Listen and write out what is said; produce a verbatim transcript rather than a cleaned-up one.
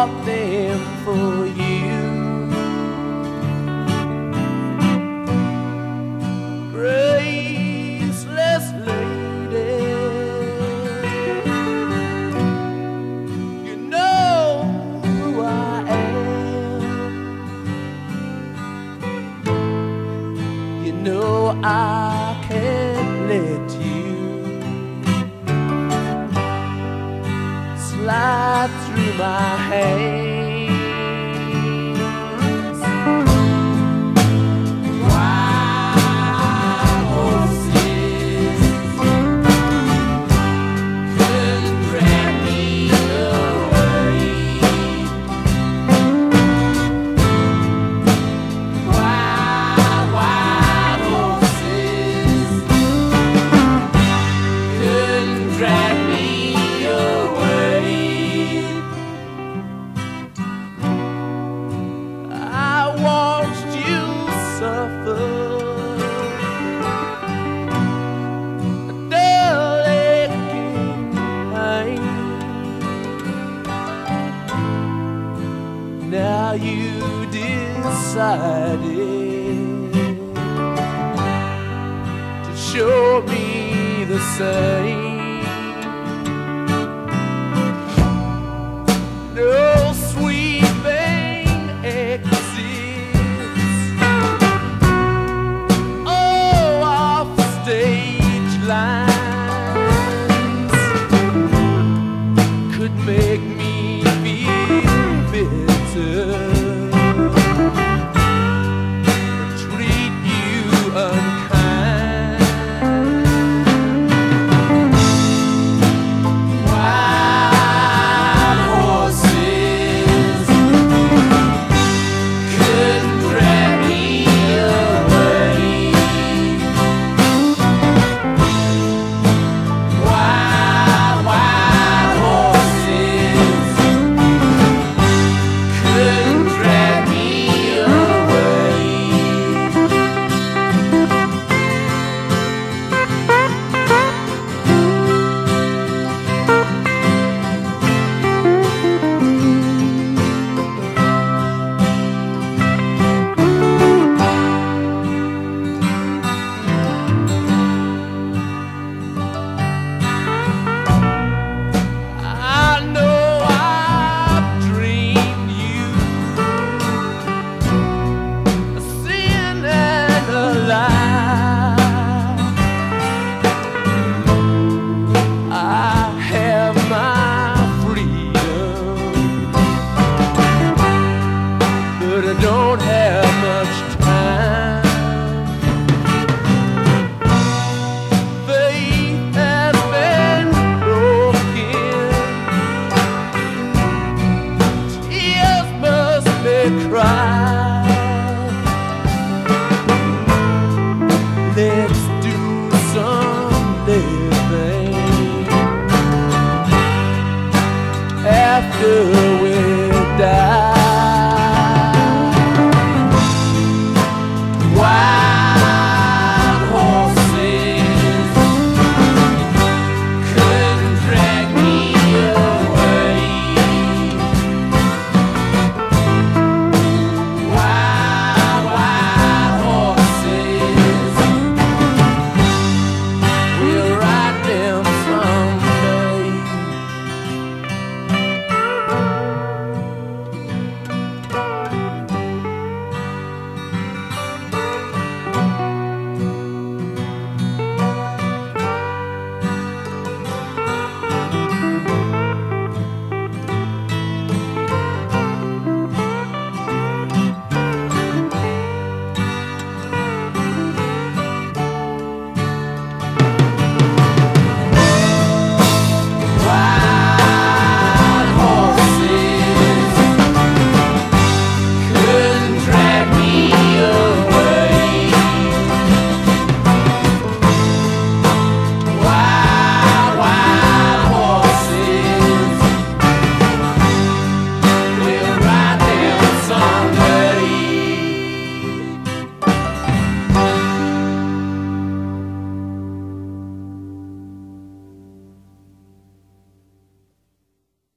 bought them for you. Graceless lady, you know who I am. You know I can't let you slide through my hands. Wild horses couldn't drag me away. Wild, wild horses couldn't drag me away. I watched you suffer a dull aching pain. Now you decided to show me the same. No sweet thing exists. Oh, off stage lines could make me feel bitter, treat you unkind. Wild horses couldn't drag me away. Wild, wild horses couldn't drag me away. I know I've dreamed you a sin and a lie. I have my freedom, but I don't have much time. Faith has been broken, tears must be cried.